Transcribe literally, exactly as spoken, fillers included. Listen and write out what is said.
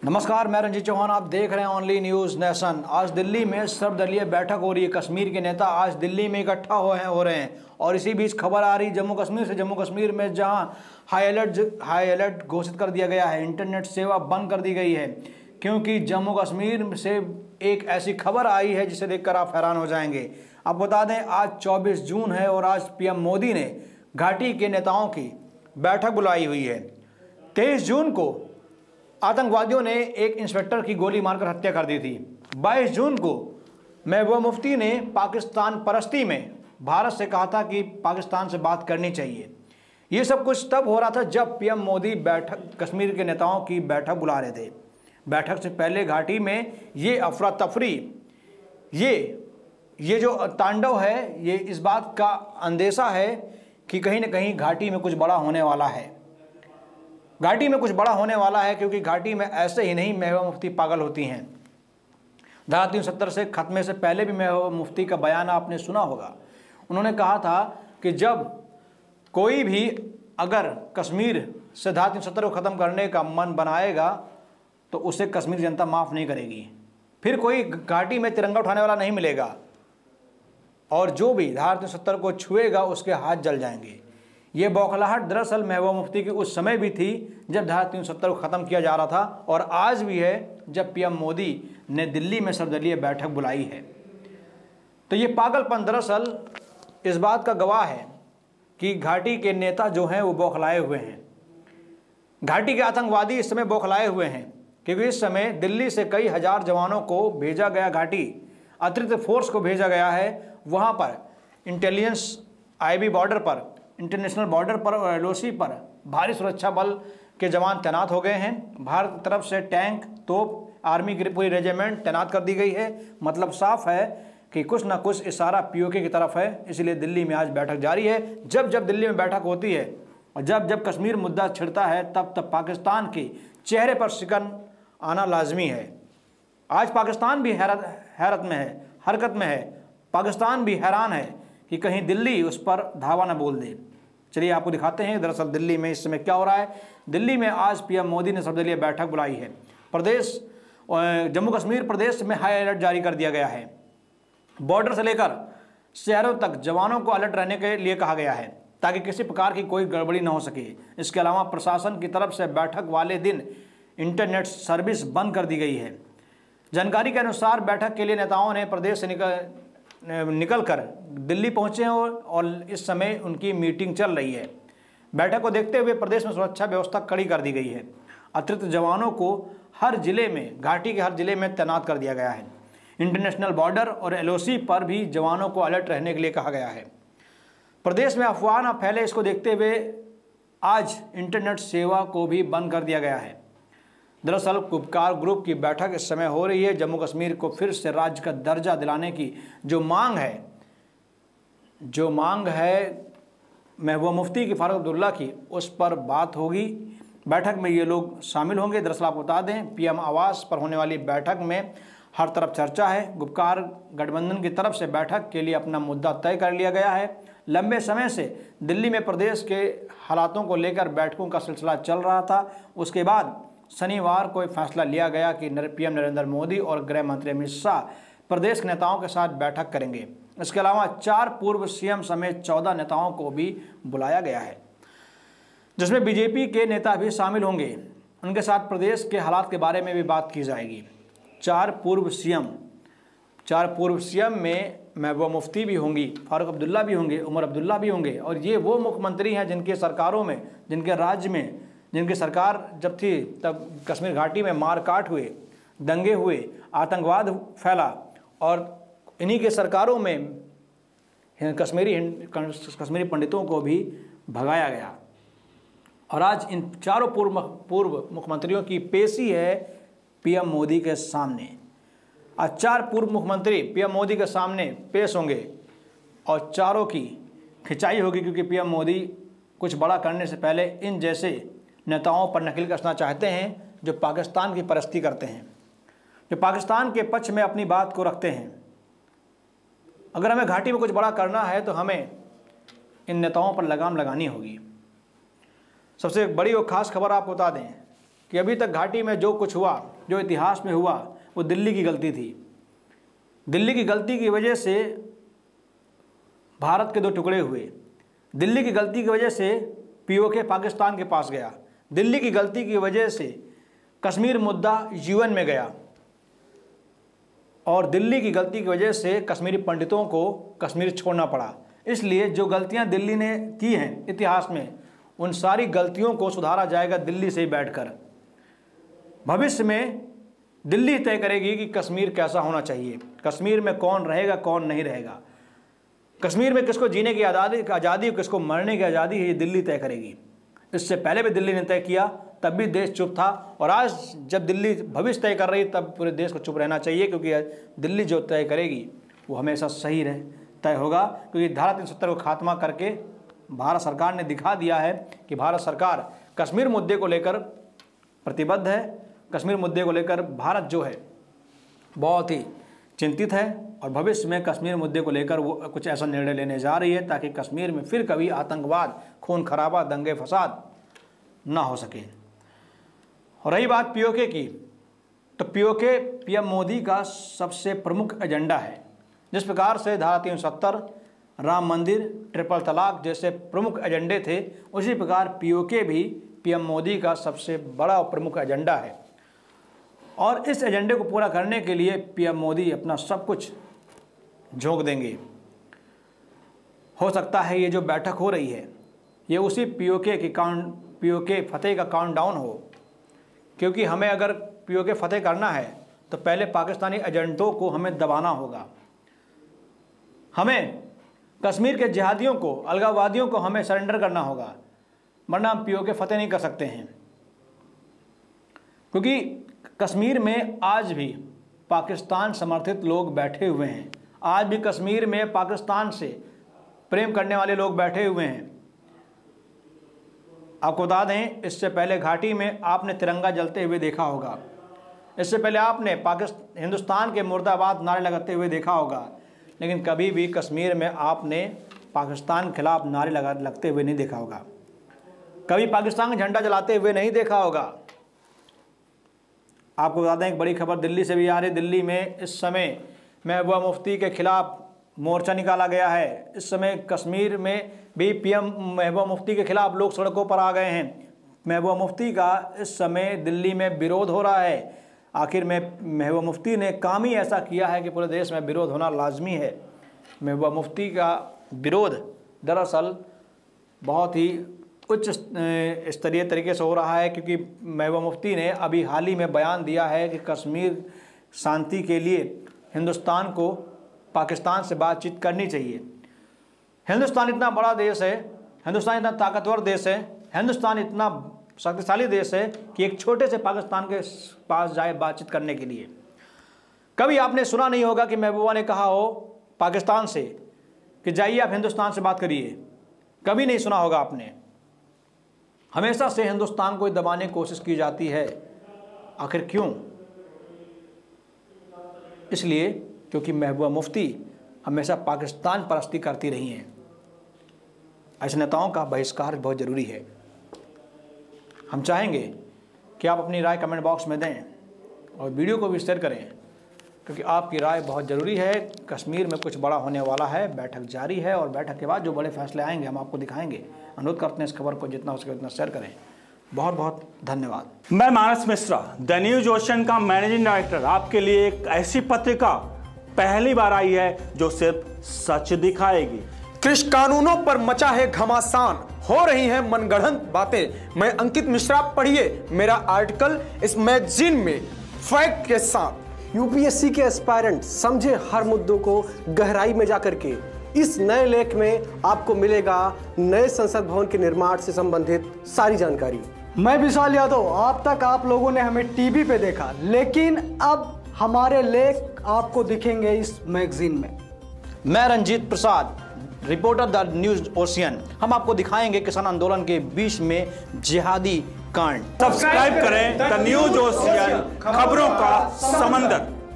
नमस्कार, मैं रंजीत चौहान। आप देख रहे हैं ओनली न्यूज़ नेशन। आज दिल्ली में सर्वदलीय बैठक हो रही है। कश्मीर के नेता आज दिल्ली में इकट्ठा हो हैं हो रहे हैं और इसी बीच खबर आ रही जम्मू कश्मीर से। जम्मू कश्मीर में जहां हाई अलर्ट हाई अलर्ट घोषित कर दिया गया है, इंटरनेट सेवा बंद कर दी गई है, क्योंकि जम्मू कश्मीर से एक ऐसी खबर आई है जिसे देखकर आप हैरान हो जाएंगे। आप बता दें, आज चौबीस जून है और आज पीएम मोदी ने घाटी के नेताओं की बैठक बुलाई हुई है। तेईस जून को आतंकवादियों ने एक इंस्पेक्टर की गोली मारकर हत्या कर दी थी। बाईस जून को महबूबा मुफ्ती ने पाकिस्तान परस्ती में भारत से कहा था कि पाकिस्तान से बात करनी चाहिए। ये सब कुछ तब हो रहा था जब पीएम मोदी बैठक कश्मीर के नेताओं की बैठक बुला रहे थे। बैठक से पहले घाटी में ये अफरा तफरी, ये ये जो तांडव है, ये इस बात का अंदेशा है कि कहीं ना कहीं घाटी में कुछ बड़ा होने वाला है। घाटी में कुछ बड़ा होने वाला है, क्योंकि घाटी में ऐसे ही नहीं महबूबा मुफ्ती पागल होती हैं। धारा तीन सौ सत्तर से खत्मे से पहले भी महबूबा मुफ्ती का बयान आपने सुना होगा। उन्होंने कहा था कि जब कोई भी अगर कश्मीर से धारा तीन सौ सत्तर को ख़त्म करने का मन बनाएगा तो उसे कश्मीर जनता माफ़ नहीं करेगी। फिर कोई घाटी में तिरंगा उठाने वाला नहीं मिलेगा और जो भी धारा तीन सौ सत्तर को छुएगा उसके हाथ जल जाएंगे। ये बौखलाहट दरअसल महबूबा मुफ्ती की उस समय भी थी जब धारा तीन सौ सत्तर को ख़त्म किया जा रहा था, और आज भी है जब पीएम मोदी ने दिल्ली में सर्वदलीय बैठक बुलाई है। तो ये पागलपन दरअसल इस बात का गवाह है कि घाटी के नेता जो हैं वो बौखलाए हुए हैं। घाटी के आतंकवादी इस समय बौखलाए हुए हैं, क्योंकि इस समय दिल्ली से कई हज़ार जवानों को भेजा गया, घाटी अतिरिक्त फोर्स को भेजा गया है। वहाँ पर इंटेलिजेंस, आईबी बॉर्डर पर, इंटरनेशनल बॉर्डर पर और एलओसी पर भारी सुरक्षा बल के जवान तैनात हो गए हैं। भारत की तरफ से टैंक, तोप, आर्मी की पूरी रेजिमेंट तैनात कर दी गई है। मतलब साफ है कि कुछ ना कुछ इशारा पीओके की तरफ है। इसलिए दिल्ली में आज बैठक जारी है। जब जब दिल्ली में बैठक होती है और जब जब कश्मीर मुद्दा छिड़ता है, तब तब पाकिस्तान के चेहरे पर शिकन आना लाजमी है। आज पाकिस्तान भी हैरत हैरत में है, हरकत में है। पाकिस्तान भी हैरान है कि कहीं दिल्ली उस पर धावा न बोल दे। चलिए आपको दिखाते हैं दरअसल दिल्ली में इस समय क्या हो रहा है। दिल्ली में आज पीएम मोदी ने सर्वदलीय बैठक बुलाई है। प्रदेश जम्मू कश्मीर प्रदेश में हाई अलर्ट जारी कर दिया गया है। बॉर्डर से लेकर शहरों तक जवानों को अलर्ट रहने के लिए कहा गया है, ताकि किसी प्रकार की कोई गड़बड़ी न हो सके। इसके अलावा प्रशासन की तरफ से बैठक वाले दिन इंटरनेट सर्विस बंद कर दी गई है। जानकारी के अनुसार बैठक के लिए नेताओं ने प्रदेश से निकल निकल कर दिल्ली पहुंचे हैं और इस समय उनकी मीटिंग चल रही है। बैठक को देखते हुए प्रदेश में सुरक्षा व्यवस्था कड़ी कर दी गई है। अतिरिक्त जवानों को हर जिले में, घाटी के हर जिले में तैनात कर दिया गया है। इंटरनेशनल बॉर्डर और एलओसी पर भी जवानों को अलर्ट रहने के लिए कहा गया है। प्रदेश में अफवाह न फैले, इसको देखते हुए आज इंटरनेट सेवा को भी बंद कर दिया गया है। दरअसल गुपकार ग्रुप की बैठक इस समय हो रही है। जम्मू कश्मीर को फिर से राज्य का दर्जा दिलाने की जो मांग है जो मांग है महबूबा मुफ्ती की, फारूक अब्दुल्ला की, उस पर बात होगी। बैठक में ये लोग शामिल होंगे। दरअसल आपको बता दें, पीएम आवास पर होने वाली बैठक में हर तरफ चर्चा है। गुपकार गठबंधन की तरफ से बैठक के लिए अपना मुद्दा तय कर लिया गया है। लंबे समय से दिल्ली में प्रदेश के हालातों को लेकर बैठकों का सिलसिला चल रहा था। उसके बाद शनिवार को फैसला लिया गया कि पीएम नरेंद्र मोदी और गृह मंत्री अमित शाह प्रदेश के नेताओं के साथ बैठक करेंगे। इसके अलावा चार पूर्व सीएम समेत चौदह नेताओं को भी बुलाया गया है, जिसमें बीजेपी के नेता भी शामिल होंगे। उनके साथ प्रदेश के हालात के बारे में भी बात की जाएगी। चार पूर्व सीएम चार पूर्व सीएम में महबूबा मुफ्ती भी होंगी, फारूक अब्दुल्ला भी होंगे, उमर अब्दुल्ला भी होंगे, और ये वो मुख्यमंत्री हैं जिनके सरकारों में, जिनके राज्य में, जिनकी सरकार जब थी तब कश्मीर घाटी में मारकाट हुए, दंगे हुए, आतंकवाद फैला, और इन्हीं के सरकारों में कश्मीरी कश्मीरी पंडितों को भी भगाया गया। और आज इन चारों पूर्व पूर्व मुख्यमंत्रियों की पेशी है पीएम मोदी के सामने। आज चार पूर्व मुख्यमंत्री पीएम मोदी के सामने पेश होंगे और चारों की खिंचाई होगी, क्योंकि पीएम मोदी कुछ बड़ा करने से पहले इन जैसे नेताओं पर नकेल कसना चाहते हैं जो पाकिस्तान की परस्ती करते हैं, जो पाकिस्तान के पक्ष में अपनी बात को रखते हैं। अगर हमें घाटी में कुछ बड़ा करना है तो हमें इन नेताओं पर लगाम लगानी होगी। सबसे बड़ी और ख़ास खबर आपको बता दें कि अभी तक घाटी में जो कुछ हुआ, जो इतिहास में हुआ, वो दिल्ली की गलती थी। दिल्ली की गलती की वजह से भारत के दो टुकड़े हुए। दिल्ली की गलती की वजह से पीओके पाकिस्तान के पास गया। दिल्ली की गलती की वजह से कश्मीर मुद्दा यूएन में गया और दिल्ली की गलती की वजह से कश्मीरी पंडितों को कश्मीर छोड़ना पड़ा। इसलिए जो गलतियां दिल्ली ने की हैं इतिहास में, उन सारी गलतियों को सुधारा जाएगा दिल्ली से ही बैठकर। भविष्य में दिल्ली तय करेगी कि कश्मीर कैसा होना चाहिए, कश्मीर में कौन रहेगा कौन नहीं रहेगा, कश्मीर में किसको जीने की आज़ादी आज़ादी किसको मरने की आज़ादी है, ये दिल्ली तय करेगी। इससे पहले भी दिल्ली ने तय किया, तब भी देश चुप था, और आज जब दिल्ली भविष्य तय कर रही तब पूरे देश को चुप रहना चाहिए, क्योंकि दिल्ली जो तय करेगी वो हमेशा सही रहे तय होगा। क्योंकि धारा तीन सौ सत्तर को खात्मा करके भारत सरकार ने दिखा दिया है कि भारत सरकार कश्मीर मुद्दे को लेकर प्रतिबद्ध है। कश्मीर मुद्दे को लेकर भारत जो है बहुत ही चिंतित है और भविष्य में कश्मीर मुद्दे को लेकर वो कुछ ऐसा निर्णय लेने जा रही है ताकि कश्मीर में फिर कभी आतंकवाद, खून खराबा, दंगे फसाद ना हो सके। और रही बात पीओके की, तो पीओके पीएम मोदी का सबसे प्रमुख एजेंडा है। जिस प्रकार से धारा तीन सौ सत्तर, राम मंदिर, ट्रिपल तलाक जैसे प्रमुख एजेंडे थे, उसी प्रकार पीओके भी पीएम मोदी का सबसे बड़ा और प्रमुख एजेंडा है। और इस एजेंडे को पूरा करने के लिए पीएम मोदी अपना सब कुछ झोंक देंगे। हो सकता है ये जो बैठक हो रही है ये उसी पीओके की काउंट पीओके फतेह का काउंटडाउन हो, क्योंकि हमें अगर पीओके फतेह करना है तो पहले पाकिस्तानी एजेंटों को हमें दबाना होगा। हमें कश्मीर के जिहादियों को, अलगाववादियों को हमें सरेंडर करना होगा, वरना हम पीओके फतेह नहीं कर सकते हैं। क्योंकि कश्मीर में आज भी पाकिस्तान समर्थित लोग बैठे हुए हैं, आज भी कश्मीर में पाकिस्तान से प्रेम करने वाले लोग बैठे हुए हैं। आपको बता दें, इससे पहले घाटी में आपने तिरंगा जलते हुए देखा होगा, इससे पहले आपने पाकिस्तान हिंदुस्तान के मुर्दाबाद नारे लगाते हुए देखा होगा, लेकिन कभी भी कश्मीर में आपने पाकिस्तान के खिलाफ नारे लगा लगते हुए नहीं देखा होगा, कभी पाकिस्तान का झंडा जलाते हुए नहीं देखा होगा। आपको बता दें, एक बड़ी खबर दिल्ली से भी आ रही। दिल्ली में इस समय महबूबा मुफ्ती के खिलाफ मोर्चा निकाला गया है। इस समय कश्मीर में भी पीएम महबूबा मुफ्ती के खिलाफ लोग सड़कों पर आ गए हैं। महबूबा मुफ्ती का इस समय दिल्ली में विरोध हो रहा है। आखिर में महबूबा मुफ्ती ने काम ही ऐसा किया है कि पूरे देश में विरोध होना लाजमी है। महबूबा मुफ्ती का विरोध दरअसल बहुत ही उच्च स्तरीय तरीके से हो रहा है, क्योंकि महबूबा मुफ्ती ने अभी हाल ही में बयान दिया है कि कश्मीर शांति के लिए हिंदुस्तान को पाकिस्तान से बातचीत करनी चाहिए। हिंदुस्तान इतना बड़ा देश है, हिंदुस्तान इतना ताकतवर देश है, हिंदुस्तान इतना शक्तिशाली देश है कि एक छोटे से पाकिस्तान के पास जाए बातचीत करने के लिए। कभी आपने सुना नहीं होगा कि महबूबा ने कहा हो पाकिस्तान से कि जाइए आप हिंदुस्तान से बात करिए, कभी नहीं सुना होगा आपने। हमेशा से हिंदुस्तान को दबाने की कोशिश की जाती है। आखिर क्यों? इसलिए क्योंकि महबूबा मुफ्ती हमेशा पाकिस्तान परस्ती करती रही हैं। ऐसे नेताओं का बहिष्कार बहुत ज़रूरी है। हम चाहेंगे कि आप अपनी राय कमेंट बॉक्स में दें और वीडियो को भी शेयर करें, क्योंकि आपकी राय बहुत ज़रूरी है। कश्मीर में कुछ बड़ा होने वाला है, बैठक जारी है और बैठक के बाद जो बड़े फैसले आएंगे हम आपको दिखाएंगे। अनुरोध करते हैं इस खबर को जितना हो सके उतना शेयर करें। बहुत बहुत धन्यवाद। मैं Manas Mishra, The News Ocean का मैनेजिंग डायरेक्टर, आपके लिए एक ऐसी पत्रिका पहली बार आई है जो सिर्फ सच दिखाएगी। कृषि कानूनों पर मचा है घमासान, हो रही हैं मनगढ़ंत बातें। मैं अंकित मिश्रा, पढ़िए मेरा आर्टिकल इस मैगजीन में फैक्ट के साथ। यूपीएससी के एस्पायरेंट समझे हर मुद्दों को गहराई में जाकर के। इस नए लेख में आपको मिलेगा नए संसद भवन के निर्माण से संबंधित सारी जानकारी। मैं विशाल यादव, आप तक आप लोगों ने हमें टीवी पे देखा, लेकिन अब हमारे लेख आपको दिखेंगे इस मैगजीन में। मैं Ranjit Prasad, reporter The News Ocean. हम आपको दिखाएंगे किसान आंदोलन के बीच में जिहादी कांड। सब्सक्राइब करें द न्यूज ओशियन, खबरों का समंदर।